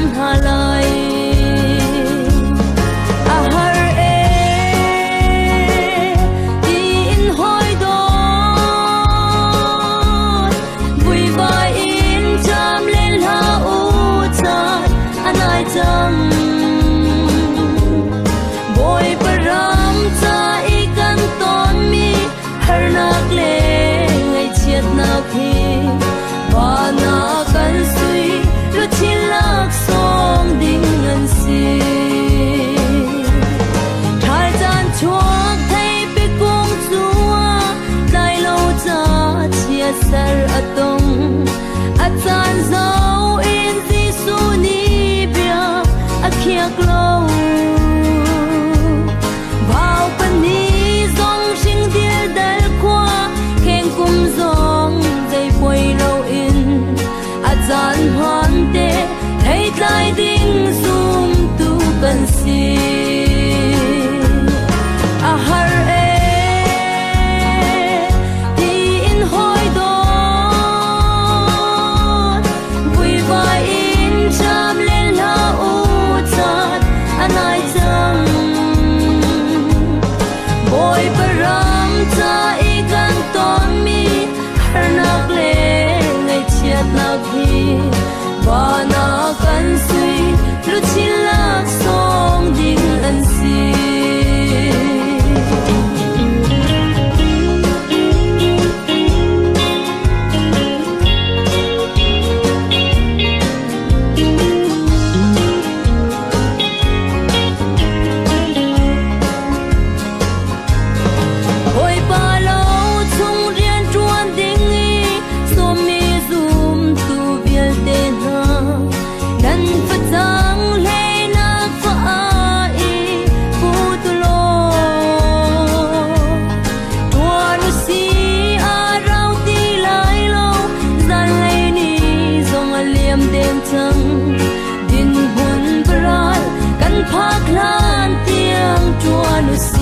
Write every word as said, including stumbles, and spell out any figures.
halai a har e in hoi do vui vai in cham lên ha u chat anai cham boy param cha i kan ton mi har nak le ngai chiat na khi ba na kan sui lu chin lak som ding an si thai chan chuak thai pe kong chua dai lo cha chia sar atong a chan zau in di su ni bia a khiak lo vào pan ni zong sing dir dal kwa keng kum zong dei poi lo in a chan han te thei tlai ding zum tu kan si a har e ti in hoi do vui vai in cham lên la u chat anai chang boy param cha i kan ton mi har nak le ngai chiat na khi ba na kan sui lu chin lak som ding an si oi pa lo chung rian chuan ding i som mi zum tu bial te na nan fa chang le na fa ai pu tu lo tuan si a rau ti lai lo zan lai ni zong a liam den chang din bun bral kan phak lan tiang tuan